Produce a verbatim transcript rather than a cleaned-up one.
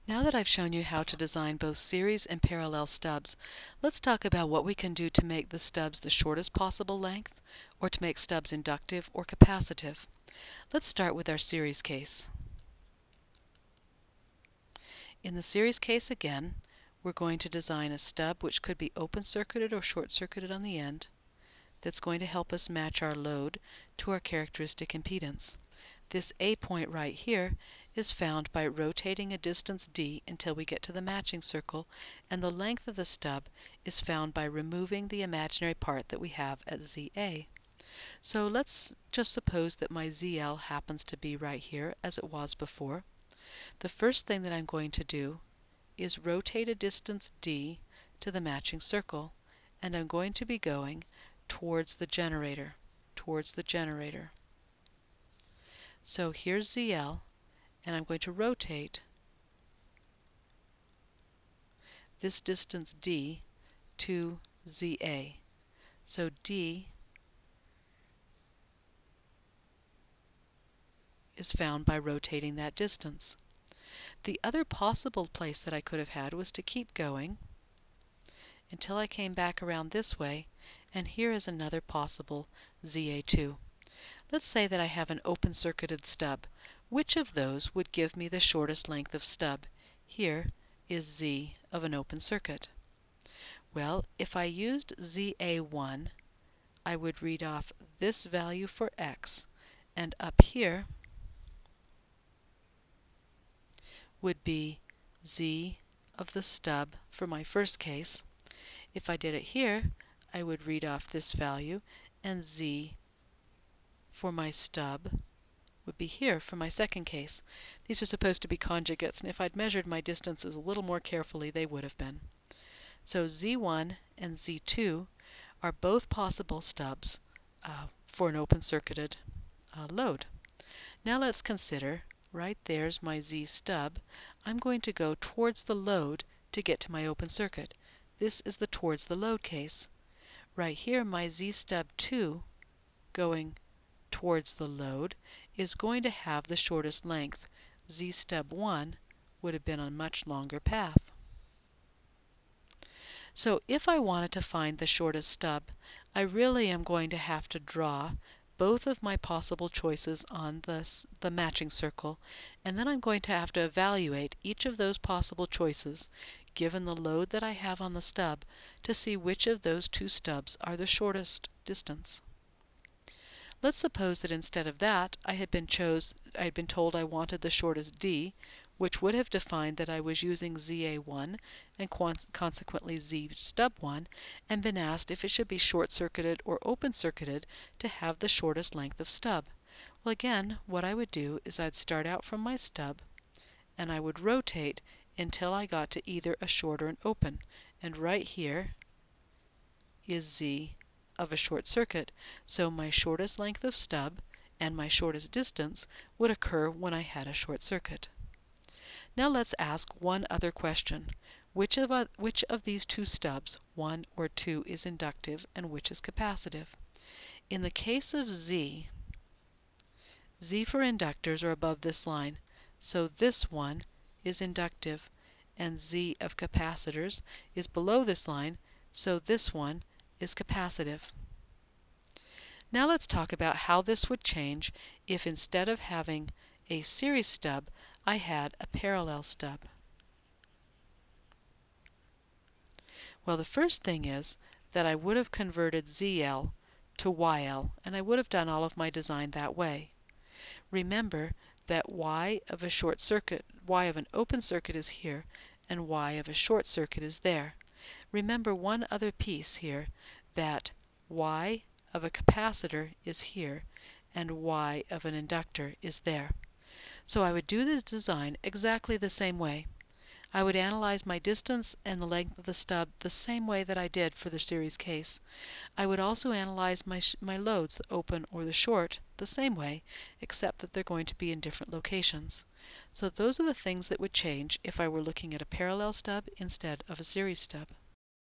Now that I've shown you how to design both series and parallel stubs, let's talk about what we can do to make the stubs the shortest possible length, or to make stubs inductive or capacitive. Let's start with our series case. In the series case again, we're going to design a stub which could be open-circuited or short-circuited on the end, that's going to help us match our load to our characteristic impedance. This A point right here is found by rotating a distance d until we get to the matching circle, and the length of the stub is found by removing the imaginary part that we have at Z A. So let's just suppose that my Z L happens to be right here as it was before. The first thing that I'm going to do is rotate a distance d to the matching circle, and I'm going to be going towards the generator, towards the generator. So here's Z L, and I'm going to rotate this distance d to Z A. So d is found by rotating that distance. The other possible place that I could have had was to keep going until I came back around this way, and here is another possible Z A two. Let's say that I have an open-circuited stub. Which of those would give me the shortest length of stub? Here is Z of an open circuit. Well, if I used Z A one, I would read off this value for X, and up here would be Z of the stub for my first case. If I did it here, I would read off this value, and Z for my stub would be here for my second case. These are supposed to be conjugates, and if I'd measured my distances a little more carefully, they would have been. So Z one and Z two are both possible stubs uh, for an open-circuited uh, load. Now let's consider, right there's my Z stub. I'm going to go towards the load to get to my open circuit. This is the towards the load case. Right here, my Z stub two, going towards the load, is going to have the shortest length. Z stub one would have been a much longer path. So if I wanted to find the shortest stub, I really am going to have to draw both of my possible choices on this, the matching circle, and then I'm going to have to evaluate each of those possible choices, given the load that I have on the stub, to see which of those two stubs are the shortest distance. Let's suppose that instead of that, I had been chose, I had been told I wanted the shortest D, which would have defined that I was using Z A one and consequently Z stub one, and been asked if it should be short-circuited or open-circuited to have the shortest length of stub. Well, again, what I would do is I'd start out from my stub, and I would rotate until I got to either a short or an open. And right here is Z of a short circuit, so my shortest length of stub and my shortest distance would occur when I had a short circuit. Now let's ask one other question. Which of, uh, which of these two stubs, one or two, is inductive and which is capacitive? In the case of Z, Z for inductors are above this line, so this one is inductive, and Z of capacitors is below this line, so this one is capacitive. Now let's talk about how this would change if instead of having a series stub, I had a parallel stub. Well, the first thing is that I would have converted Z L to Y L, and I would have done all of my design that way. Remember that Y of a short circuit, Y of an open circuit is here, and Y of a short circuit is there. Remember one other piece here, that Y of a capacitor is here, and Y of an inductor is there. So I would do this design exactly the same way. I would analyze my distance and the length of the stub the same way that I did for the series case. I would also analyze my, my loads, the open or the short, the same way, except that they're going to be in different locations. So those are the things that would change if I were looking at a parallel stub instead of a series stub.